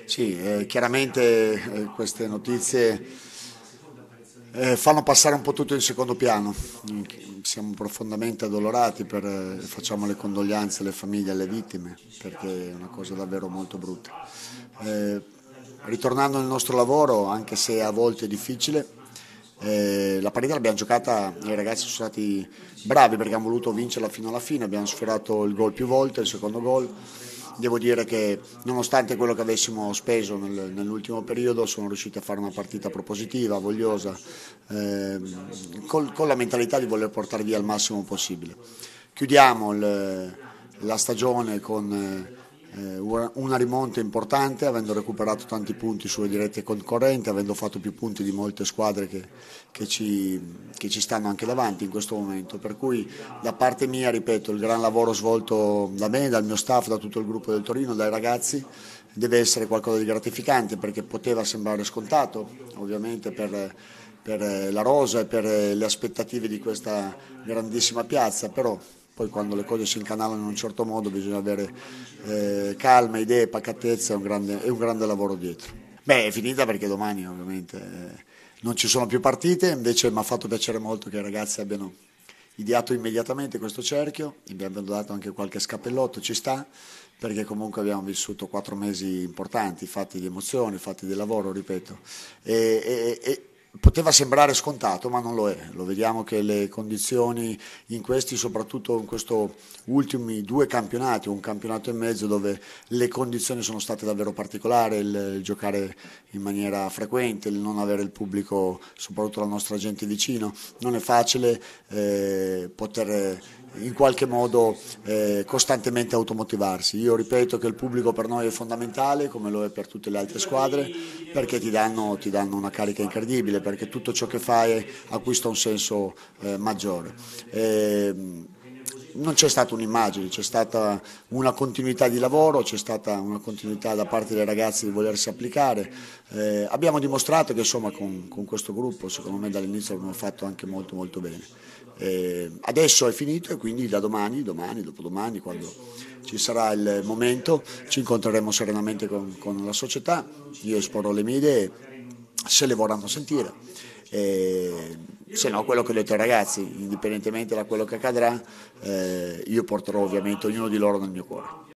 Sì, chiaramente queste notizie fanno passare un po' tutto in secondo piano. Siamo profondamente addolorati, facciamo le condoglianze alle famiglie e alle vittime, perché è una cosa davvero molto brutta. Eh, Ritornando al nostro lavoro, anche se a volte è difficile, la partita l'abbiamo giocata, i ragazzi sono stati bravi perché hanno voluto vincerla fino alla fine, abbiamo sfiorato il gol più volte, il secondo gol. Devo dire che nonostante quello che avessimo speso nell'ultimo periodo sono riusciti a fare una partita propositiva, vogliosa, con la mentalità di voler portare via il massimo possibile. Chiudiamo la stagione con una rimonta importante, avendo recuperato tanti punti sulle dirette concorrenti, avendo fatto più punti di molte squadre che ci stanno anche davanti in questo momento. Per cui da parte mia, ripeto, il gran lavoro svolto da me, dal mio staff, da tutto il gruppo del Torino, dai ragazzi, deve essere qualcosa di gratificante perché poteva sembrare scontato, ovviamente per la rosa e per le aspettative di questa grandissima piazza, però poi quando le cose si incanalano in un certo modo bisogna avere calma, idee, pacatezza e un grande lavoro dietro. Beh, è finita perché domani ovviamente non ci sono più partite, invece mi ha fatto piacere molto che i ragazzi abbiano ideato immediatamente questo cerchio, gli abbiamo dato anche qualche scappellotto, ci sta, perché comunque abbiamo vissuto 4 mesi importanti, fatti di emozioni, fatti di lavoro, ripeto, e poteva sembrare scontato, ma non lo è. Lo vediamo che le condizioni in questi, soprattutto in questi ultimi due campionati, un campionato e mezzo dove le condizioni sono state davvero particolari, il giocare in maniera frequente, il non avere il pubblico, soprattutto la nostra gente vicino, non è facile poter in qualche modo costantemente automotivarsi. Io ripeto che il pubblico per noi è fondamentale, come lo è per tutte le altre squadre, perché ti danno una carica incredibile, perché tutto ciò che fai acquista un senso maggiore. Non c'è stata un'immagine, c'è stata una continuità di lavoro, c'è stata una continuità da parte dei ragazzi di volersi applicare. Abbiamo dimostrato che insomma con questo gruppo, secondo me dall'inizio abbiamo fatto anche molto molto bene. Adesso è finito e quindi da domani, dopodomani, quando ci sarà il momento, ci incontreremo serenamente con la società, io esporrò le mie idee, se le vorranno sentire. Se no, quello che ho detto ai ragazzi, indipendentemente da quello che accadrà, io porterò ovviamente ognuno di loro nel mio cuore.